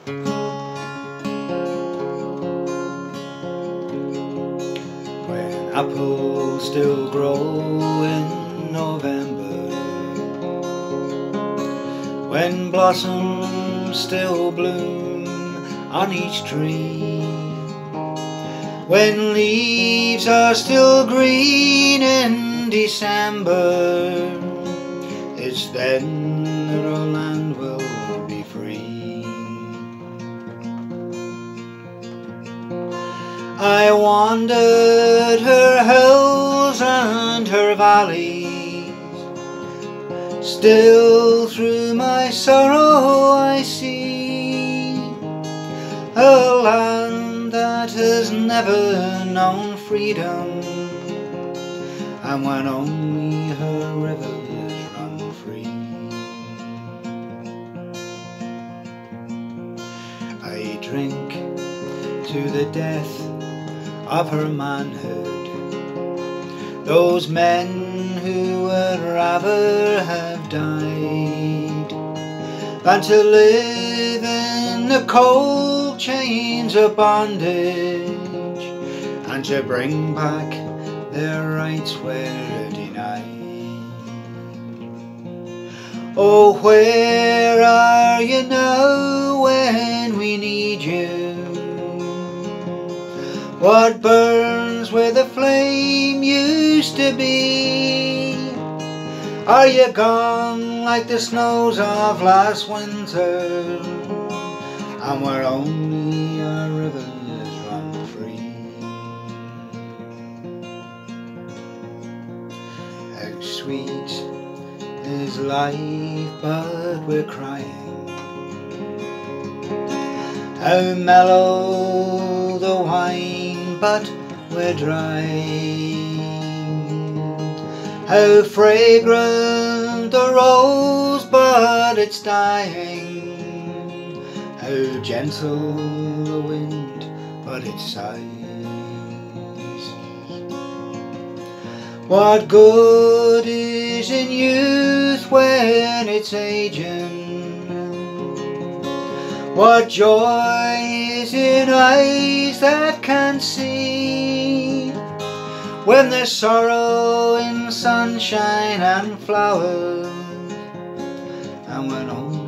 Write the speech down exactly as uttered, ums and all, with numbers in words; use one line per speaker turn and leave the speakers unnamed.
When apples still grow in November, when blossoms still bloom on each tree, when leaves are still green in December, it's then that our land will be free. I wandered her hills and her valleys, still through my sorrow I see a land that has never known freedom, and when only her rivers run free. I drink to the death of her manhood, those men who would rather have died than to live in the cold chains of bondage, and to bring back their rights were denied. Oh, where are you now when we need you? What burns where the flame used to be? Are you gone like the snows of last winter, and where only our rivers run free? How sweet is life, but we're crying. How mellow the wine, but we're dry. How fragrant the rose, but it's dying. How gentle the wind, but it sighs. What good is in youth when it's aging? What joy is in eyes that can see, when there's sorrow in sunshine and flowers, and when only